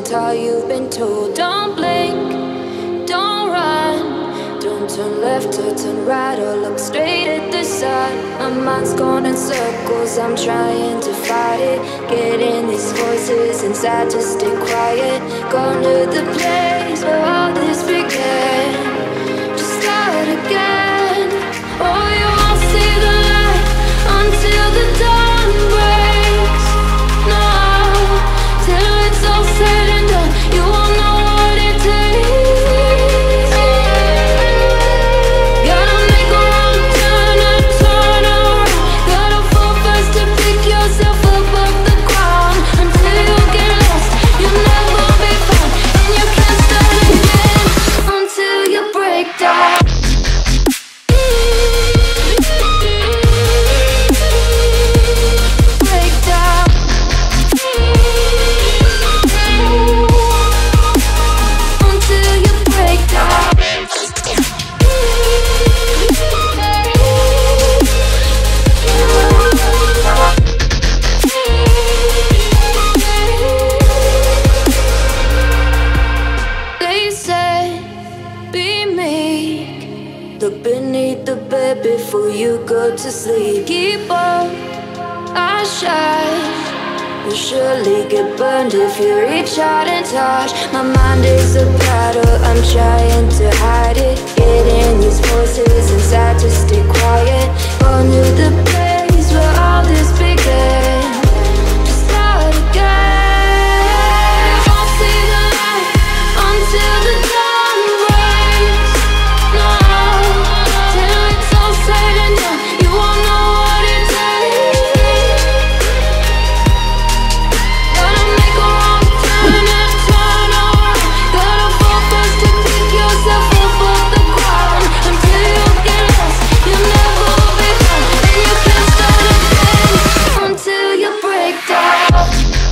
taught, you've been told. Don't blink, don't run, don't turn left or turn right or look straight at the sun. My mind's going in circles, I'm trying to fight it. Getting these voices inside to stay quiet. Going to the place where all this began. Just start again. Oh, you won't see the light until the dawn breaks. No, till it's all said and done, you won't know what it takes. Gotta make a wrong turn and turn around. Gotta fall fast to pick yourself up off the ground. Until you get lost, you'll never be found. And you can't start again until you break down. Look beneath the bed before you go to sleep. Keep on, I shine. You'll surely get burned if you reach out and touch. My mind is a battle, I'm trying to hide it. Getting these voices inside to stay quiet. Going to the place where all this began. Just start again. You won't see the light until the dawn breaks. No, till it's all said and done, you won't know what it takes. Gotta make a wrong turn and turn around. Gotta fall fast to pick yourself up off the ground. Until you get lost, you'll never be found. And you can't start again until you break down.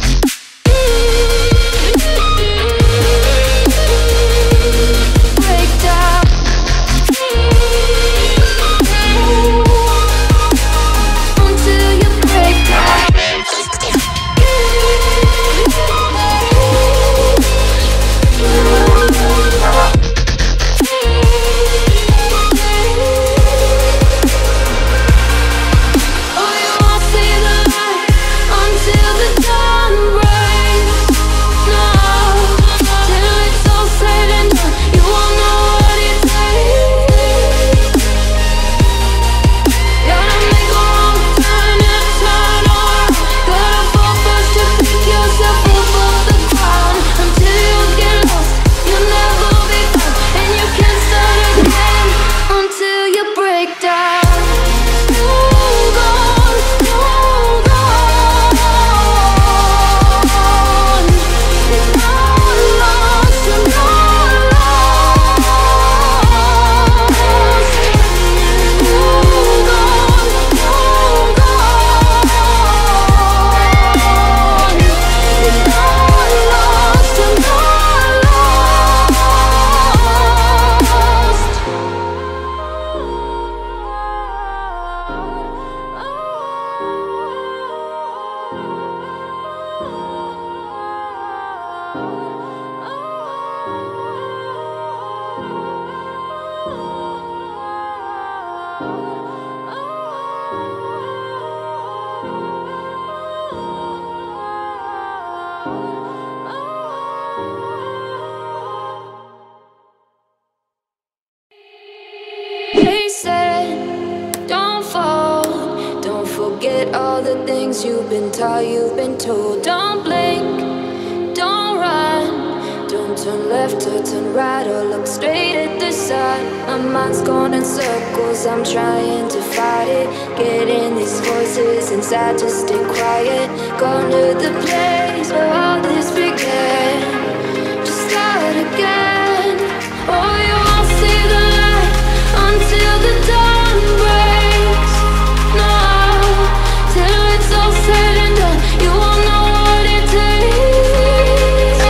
Break down. Until you break down. Oh, you won't see the light until the dawn breaks. No, till it's all said and done, you won't know what it takes. Gotta make a wrong turn and turn around. Gotta fall fast to pick yourself up off the ground. Until you get lost, you'll never be found. And you can't start again until you break down. They said, don't fall, don't forget all the things you've been taught, you've been told. Don't blink, don't run, don't turn left or turn right or look straight at the sun. My mind's going in circles, I'm trying to fight it. Getting these voices inside to stay quiet. Going to the place where all this began. Just start again. Oh, you won't see the light until the dawn breaks. No, till it's all said and done, you won't know what it takes.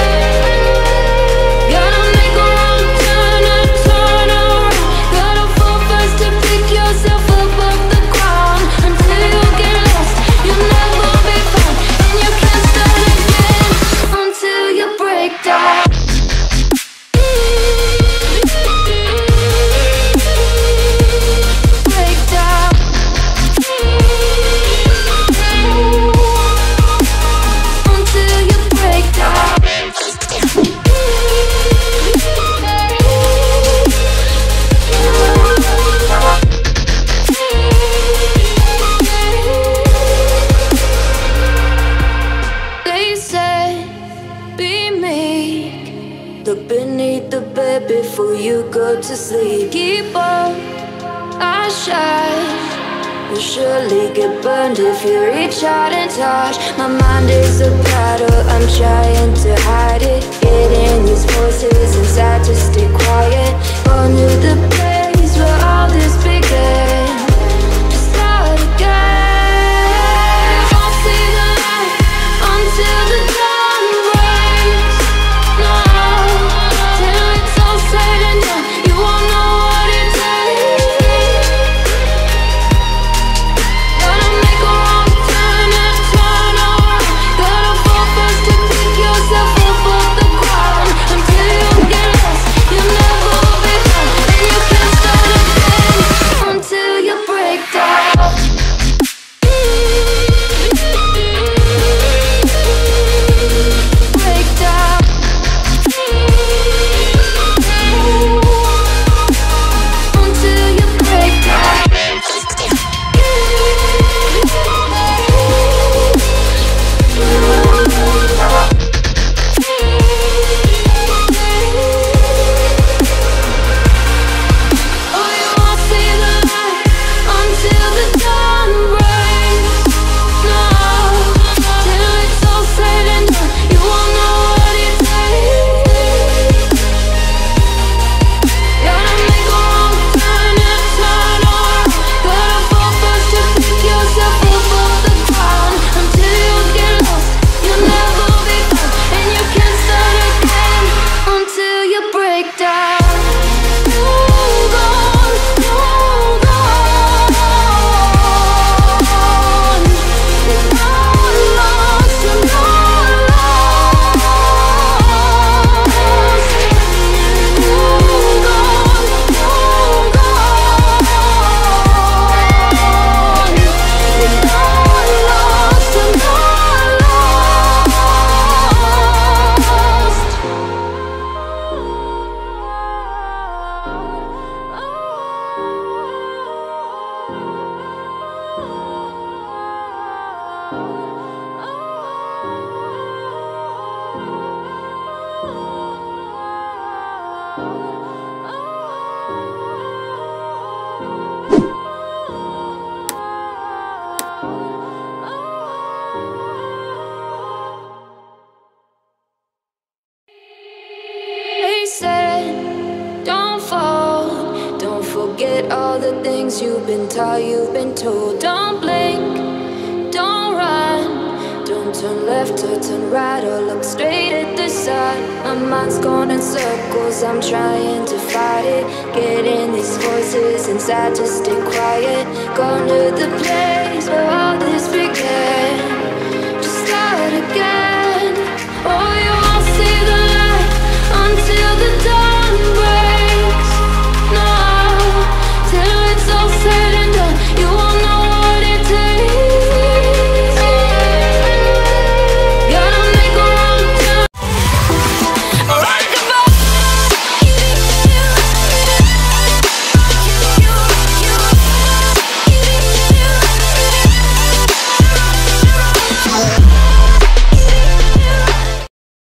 Gotta make a wrong turn and turn around. Gotta fall fast to pick yourself up off the ground. Until you get lost, you'll never be found. And you can't start again until you before you go to sleep. Keep on, I shine. You'll surely get burned if you reach out and touch. My mind is a battle, I'm trying to hide it. Getting these voices inside to stay quiet. Gone to the place where all this began. To start again. Won't see the light until the dawn breaks. No, till it's all said and done, you won't know what it takes. Gotta make a wrong turn and turn around. Gotta fall first to pick yourself up off the ground. Until you get lost, you'll never be found. And you can't start again until you break down. Break down. Until you break down. Oh, you won't see the light until the dawn breaks. No, till it's all said and done, you won't know what it takes. Gotta make a wrong turn and turn around. Gotta fall first to pick yourself up off the ground. Until you get lost, you'll never be found. And you can't start again until you break down. Hold on, hold on. It's not lost, you're not lost. Hold on, hold on. You're not lost, you're not They said, don't fall, don't forget all the things you've been taught, you've been told. Don't blink, don't run, don't turn left or turn right or look straight at the sun. My mind's going in circles, I'm trying to fight it. Getting these voices inside to stay quiet. Gone to the place where all this